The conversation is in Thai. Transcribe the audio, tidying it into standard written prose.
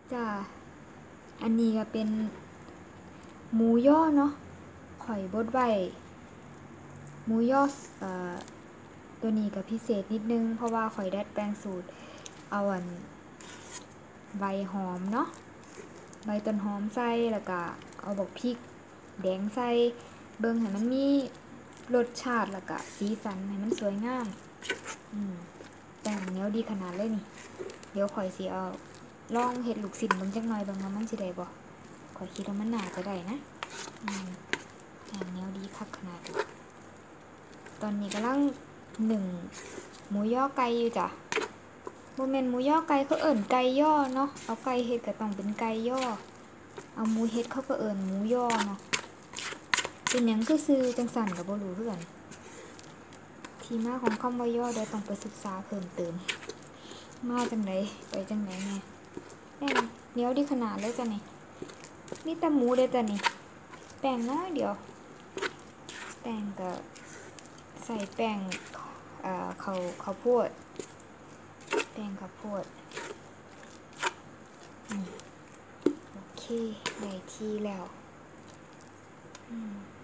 จ้าอันนี้ก็เป็นหมูย่อเนาะข่อยบดไว้หมูย่อเอ่อตัวนี้ก็พิเศษนิดนึงเพราะว่าข่อยดัดแปลงสูตรเอาใบหอมเนาะใบต้นหอมใส่แล้วก็เอาบักพริกแดงใส่เบิ่งให้มันมีรสชาติแล้วก็สีสันให้มันสวยงามแป้งเหนียวดีขนาดเลยนี่เดี๋ยวข่อยสิเอาลองเฮ็ดลูกชิ้นเบิ่งจักหน่อยเบิ่งว่ามันสิได้บ่ข่อยคิดว่ามันน่าจะได้นะแป้งเหนียวดีคักขนาดนี้ตอนนี้กำลังหนึ่งหมูย่อไก่อยู่จ้ะบ่แม่นหมูย่อไก่เขาเอิ้นไก่ย่อเนาะเอาไก่เฮ็ดก็ต้องเป็นไก่ย่อเอาหมูเฮ็ดเขาก็เอิ้นหมูย่อเนาะเป็นหยังคือซื้อจังสั่นก็บ่รู้คือกันที่มาของคำว่าย่อเดี๋ยวต้องไปศึกษาเพิ่มเติมมาจังไดไปจังไดแม่แป้งเหนียวดีขนาดเลยจ้ะนี่มีแต่หมูเด้อจ้ะนี่แป้งน้อยเดียวแป้งก็ใส่แป้งข้าวโพดแป้งข้าวโพดโอเคได้ที่แล้ว